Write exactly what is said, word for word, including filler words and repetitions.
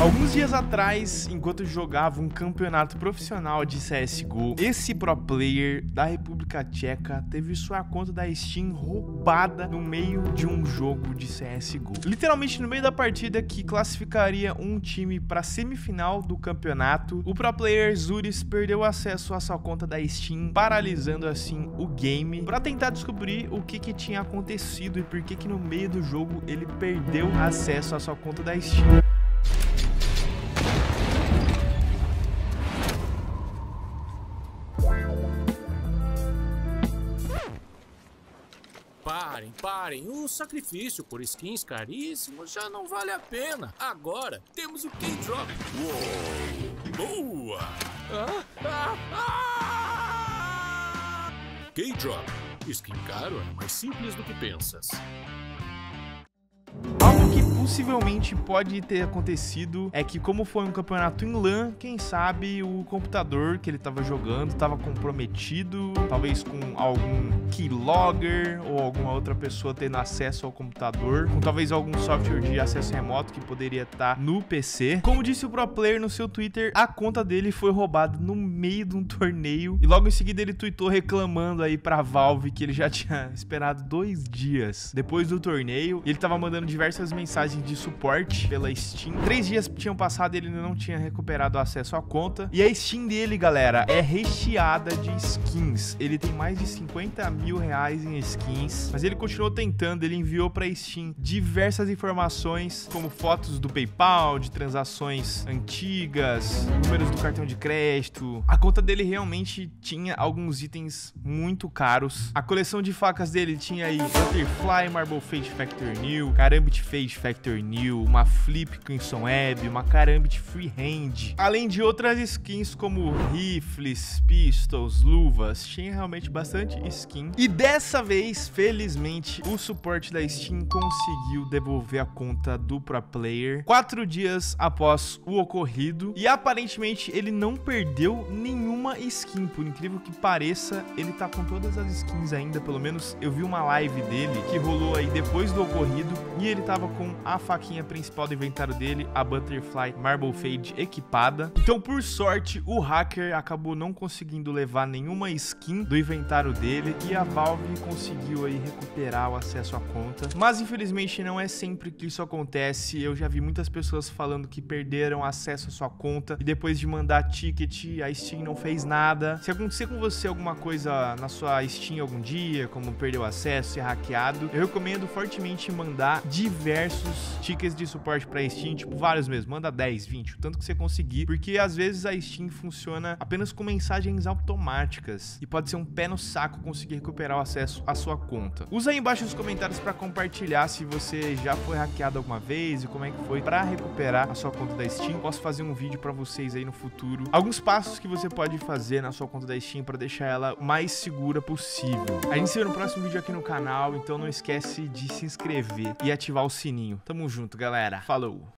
Alguns dias atrás, enquanto eu jogava um campeonato profissional de C S G O, esse pro player da República Tcheca teve sua conta da Steam roubada no meio de um jogo de C S G O. Literalmente no meio da partida que classificaria um time para semifinal do campeonato, o pro player Zuris perdeu acesso à sua conta da Steam, paralisando assim o game, para tentar descobrir o que que tinha acontecido e por que que no meio do jogo ele perdeu acesso à sua conta da Steam. Parem, parem, o sacrifício por skins caríssimos já não vale a pena. Agora temos o K-Drop. Uou! Boa! Ah, ah, ah! K-Drop. Skin caro é mais simples do que pensas. Algo que possivelmente pode ter acontecido é que, como foi um campeonato em LAN, quem sabe o computador que ele estava jogando estava comprometido, talvez com algum keylogger ou alguma outra pessoa tendo acesso ao computador, com talvez algum software de acesso remoto que poderia estar no P C. Como disse o pro player no seu Twitter, a conta dele foi roubada no meio de um torneio e logo em seguida ele tweetou reclamando aí pra Valve que ele já tinha esperado dois dias depois do torneio e ele tava mandando diversas mensagens de suporte pela Steam. Três dias tinham passado e ele ainda não tinha recuperado o acesso à conta. E a Steam dele, galera, é recheada de skins. Ele tem mais de cinquenta mil reais em skins, mas ele continuou tentando. Ele enviou pra Steam diversas informações, como fotos do PayPal, de transações antigas, números do cartão de crédito. A conta dele realmente tinha alguns itens muito caros. A coleção de facas dele tinha aí Butterfly, Marble Fade Factor New, Karambit Fade Factor New, uma Flip Crimson Web, uma Karambit Freehand, além de outras skins como rifles, pistols, luvas. Tinha realmente bastante skin. E dessa vez, felizmente, o suporte da Steam conseguiu devolver a conta do pro player quatro dias após o ocorrido. E aparentemente ele não perdeu nenhuma skin. Por incrível que pareça, ele tá com todas as skins ainda. Pelo menos eu vi uma live dele que rolou aí depois do ocorrido e ele tava com a faquinha principal do inventário dele, a Butterfly Marble Fade equipada. Então, por sorte, o hacker acabou não conseguindo levar nenhuma skin do inventário dele e a Valve conseguiu aí recuperar o acesso à conta. Mas, infelizmente, não é sempre que isso acontece. Eu já vi muitas pessoas falando que perderam acesso à sua conta e depois de mandar ticket, a Steam não fez nada. Se acontecer com você alguma coisa na sua Steam algum dia, como perder o acesso, ser hackeado, eu recomendo fortemente mandar diversos tickets de suporte pra Steam, tipo vários mesmo, manda dez, vinte, o tanto que você conseguir, porque às vezes a Steam funciona apenas com mensagens automáticas e pode ser um pé no saco conseguir recuperar o acesso à sua conta. Usa aí embaixo nos comentários pra compartilhar se você já foi hackeado alguma vez e como é que foi pra recuperar a sua conta da Steam. Posso fazer um vídeo pra vocês aí no futuro, alguns passos que você pode fazer na sua conta da Steam pra deixar ela o mais segura possível. A gente se vê no próximo vídeo aqui no canal, então não esquece de se inscrever e ativar o sininho. Tamo junto, galera. Falou!